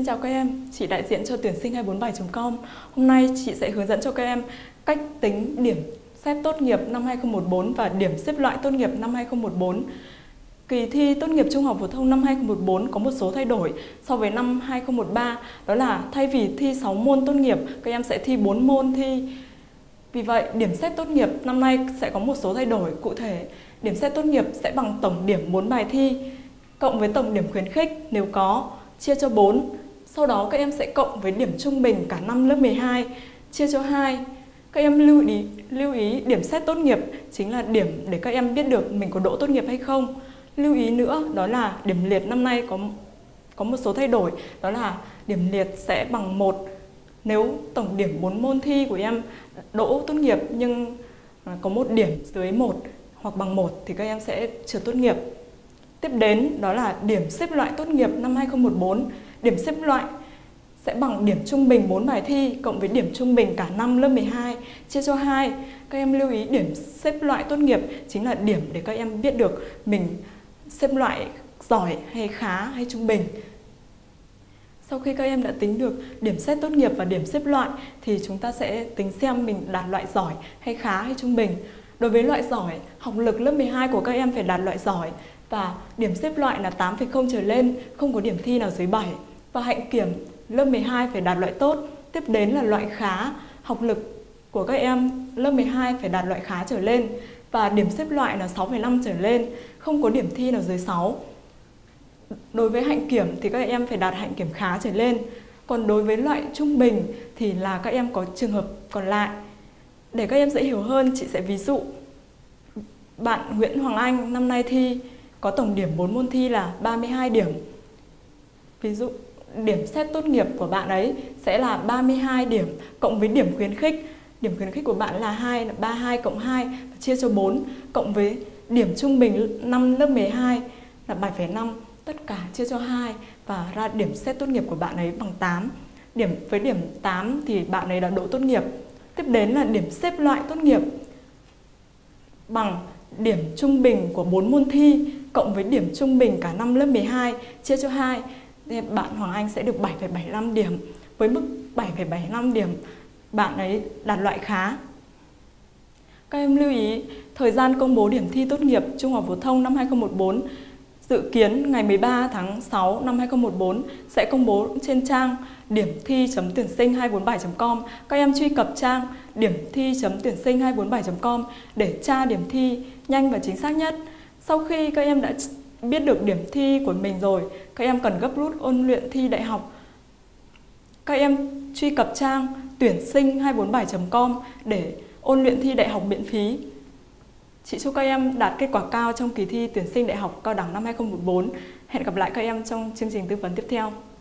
Xin chào các em, chị đại diện cho tuyển sinh 247.com. Hôm nay chị sẽ hướng dẫn cho các em cách tính điểm xét tốt nghiệp năm 2014 và điểm xếp loại tốt nghiệp năm 2014. Kỳ thi tốt nghiệp trung học phổ thông năm 2014 có một số thay đổi so với năm 2013, đó là thay vì thi 6 môn tốt nghiệp, các em sẽ thi 4 môn thi. Vì vậy, điểm xét tốt nghiệp năm nay sẽ có một số thay đổi cụ thể. Điểm xét tốt nghiệp sẽ bằng tổng điểm 4 bài thi cộng với tổng điểm khuyến khích nếu có, chia cho 4. Sau đó các em sẽ cộng với điểm trung bình cả năm lớp 12, chia cho 2. Các em lưu ý điểm xét tốt nghiệp chính là điểm để các em biết được mình có đỗ tốt nghiệp hay không. Lưu ý nữa đó là điểm liệt năm nay có một số thay đổi, đó là điểm liệt sẽ bằng 1. Nếu tổng điểm 4 môn thi của em đỗ tốt nghiệp nhưng có một điểm dưới 1 hoặc bằng 1 thì các em sẽ trượt tốt nghiệp. Tiếp đến đó là điểm xếp loại tốt nghiệp năm 2014. Điểm xếp loại sẽ bằng điểm trung bình 4 bài thi cộng với điểm trung bình cả năm lớp 12 chia cho 2. Các em lưu ý điểm xếp loại tốt nghiệp chính là điểm để các em biết được mình xếp loại giỏi hay khá hay trung bình. Sau khi các em đã tính được điểm xét tốt nghiệp và điểm xếp loại thì chúng ta sẽ tính xem mình đạt loại giỏi hay khá hay trung bình. Đối với loại giỏi, học lực lớp 12 của các em phải đạt loại giỏi và điểm xếp loại là 8,0 trở lên, không có điểm thi nào dưới 7. Và hạnh kiểm lớp 12 phải đạt loại tốt. Tiếp đến là loại khá, học lực của các em lớp 12 phải đạt loại khá trở lên và điểm xếp loại là 6,5 trở lên, không có điểm thi nào dưới 6. Đối với hạnh kiểm thì các em phải đạt hạnh kiểm khá trở lên. Còn đối với loại trung bình thì là các em có trường hợp còn lại. Để các em dễ hiểu hơn, chị sẽ ví dụ. Bạn Nguyễn Hoàng Anh năm nay thi có tổng điểm 4 môn thi là 32 điểm. Ví dụ điểm xét tốt nghiệp của bạn ấy sẽ là 32 điểm cộng với điểm khuyến khích. Điểm khuyến khích của bạn là 32 cộng 2 chia cho 4 cộng với điểm trung bình năm lớp 12 là 7,5, tất cả chia cho 2 và ra điểm xét tốt nghiệp của bạn ấy bằng 8. Với điểm 8 thì bạn ấy đã đỗ tốt nghiệp. Tiếp đến là điểm xếp loại tốt nghiệp bằng điểm trung bình của 4 môn thi cộng với điểm trung bình cả năm lớp 12 chia cho 2. Thì bạn Hoàng Anh sẽ được 7,75 điểm. Với mức 7,75 điểm, bạn ấy đạt loại khá. Các em lưu ý, thời gian công bố điểm thi tốt nghiệp trung học phổ thông năm 2014 dự kiến ngày 13 tháng 6 năm 2014 sẽ công bố trên trang điểm thi.tuyển sinh 247.com. Các em truy cập trang điểm thi.tuyển sinh 247.com để tra điểm thi nhanh và chính xác nhất. Sau khi các em đã biết được điểm thi của mình rồi, các em cần gấp rút ôn luyện thi đại học. Các em truy cập trang tuyển sinh 247.com để ôn luyện thi đại học miễn phí. Chị chúc các em đạt kết quả cao trong kỳ thi tuyển sinh đại học cao đẳng năm 2014. Hẹn gặp lại các em trong chương trình tư vấn tiếp theo.